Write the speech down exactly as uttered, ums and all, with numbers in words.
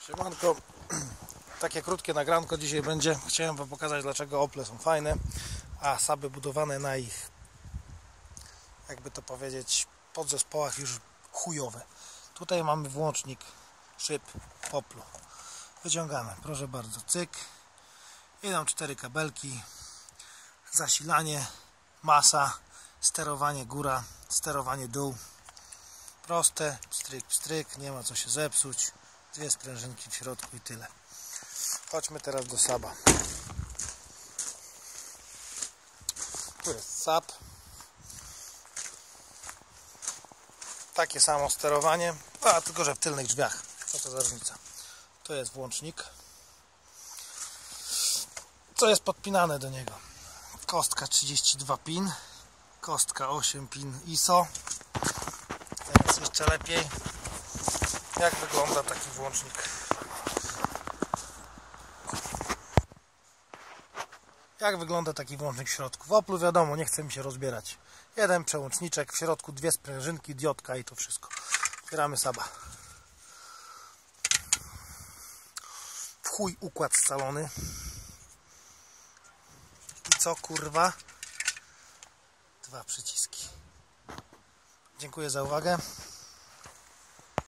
Siemanko, takie krótkie nagranko dzisiaj będzie. Chciałem wam pokazać, dlaczego Ople są fajne, a Saaby budowane na ich, jakby to powiedzieć, podzespołach już chujowe. Tutaj mamy włącznik szyb Oplu. Wyciągamy, proszę bardzo, cyk. Idą cztery kabelki, zasilanie, masa, sterowanie góra, sterowanie dół. Proste, stryk, stryk, nie ma co się zepsuć. Dwie sprężynki w środku i tyle. Chodźmy teraz do Saaba. Tu jest Saab. Takie samo sterowanie, a tylko że w tylnych drzwiach. Co to za różnica? To jest włącznik. Co jest podpinane do niego? Kostka trzydzieści dwa pin, kostka osiem pin I S O. Teraz jeszcze lepiej. Jak wygląda taki włącznik? Jak wygląda taki włącznik w środku? W Oplu wiadomo, nie chce mi się rozbierać. Jeden przełączniczek, w środku dwie sprężynki, diodka i to wszystko. Otwieramy Saaba. W chuj układ scalony. I co kurwa? Dwa przyciski. Dziękuję za uwagę.